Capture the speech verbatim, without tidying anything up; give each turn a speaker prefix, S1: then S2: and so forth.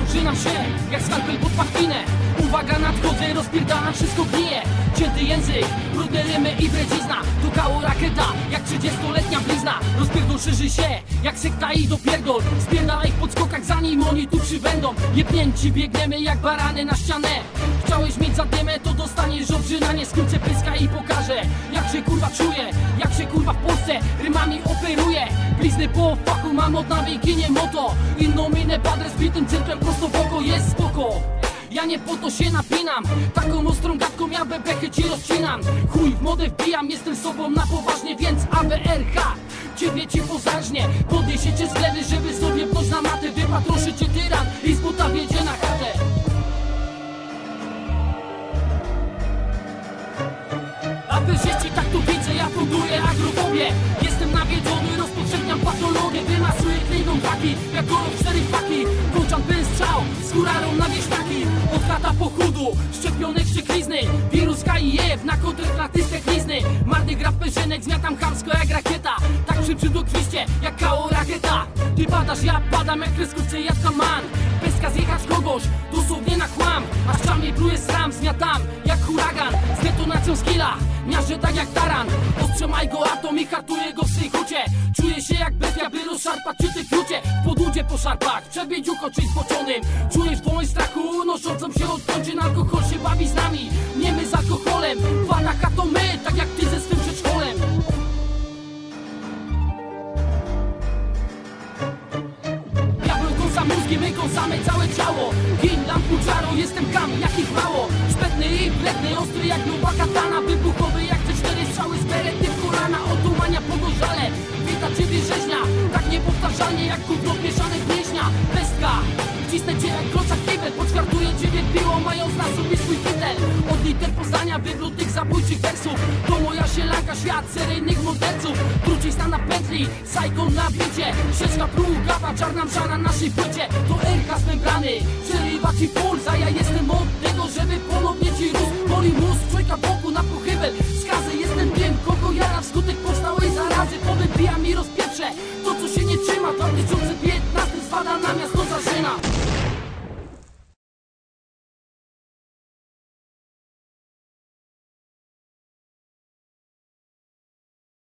S1: Żynam się jak skalpel pod pachwinę. Uwaga, nadchodzę, rozpierdalam, wszystko gnije. Cięty język, brudne rymy i bredzizna. Tukało rakieta, jak trzydziestoletnia blizna. Rozpierdol szerzy się, jak sekta i dopierdol. Spierdala ich pod skokach, zanim oni tu przybędą. Jebnięci biegniemy jak barany na ścianę. Chciałeś mieć zadymę, to dostaniesz obrzynanie. Skrócę pyska i pokażę, jak się kurwa czuję. Jak się kurwa w Polsce rymami operuje. Blizny po fachu mam od nawyki, nie moto. Inną minę padrę z bitym centrum prosto w oko, jest spoko. Ja nie po to się napinam, taką ostrą gadką ja bebechy ci rozcinam. Chuj w modę wbijam, jestem sobą na poważnie, więc A B R H ciebie ci pozażnie. Podniesiecie z gleby, żeby sobie pnąć na matę. Wypatroszy cię tyran i z buta wiedzie na chatę. Aferzyści, tak to widzę, ja funduję agrofobie. Jestem nawiedzony, rozpowszechniam patologię. Wymasuję klejną taki, jak golub cztery faki. Włączam ten strzał, z kurarą na wieśniaki. Od lata pochudu, szczepionek wścieklizny. Wirus H I V na kontrklatyste glizny. Marny gra w perzynek, zmiatam chamsko jak rakieta. Tak przy przydokwiście, jak K O rakieta. Ty padasz, ja padam, jak kreskówce jadka man. Peska zjechać kogoś, dosłownie na kłam. Aż czamie pluje sram, zmiatam jak huragan. Z detonacją skilla, miażdżę tak jak taran. Ostrzemaj go atom i hartuję go w swej hucie. Czuję się jak bestia, by rozszarpać czy ty krucie. W podłudzie poszarpać, przebić ucho czyś zboczonym. Czujesz woń strachu, unoszącą się od kończyn. Alkohol się bawi z nami, nie my z alkoholem. Wanaka to my, tak jak ty ze swym przedszkolem. Za mózgiem my kąsamy całe ciało. Gin, lampu, czaro, jestem kam, jakich mało. Szpetny i bledny, ostry jak nowa katana. Wybuchowy jak te cztery strzały z berety w kolana. Otumania pogorzale, wita ciebie rzeźnia. Tak niepowtarzalnie jak gówno mieszane w mięśnia. Pestka, wcisnę cię jak klocak kibel. Poćwiartuję ciebie piłą, mając na sobie swój kitel. Od liter poznania wywrót tych zabójczych wersów. To moja sielanka, świat seryjnych morderców. Trucizna na pętli, sajką na bicie. Sieczka plugawa, czarna msza na naszej płycie. To R H z membrany, przerywa ci puls. A ja jestem od tego, żeby ponownie ci rósł. Boli mózg, człowieka boku na pochybel. Skazy, jestem wiem, kogo jara wskutek powstałej zarazy. Powybijam i rozpieprzę to, co się nie trzyma. Tamty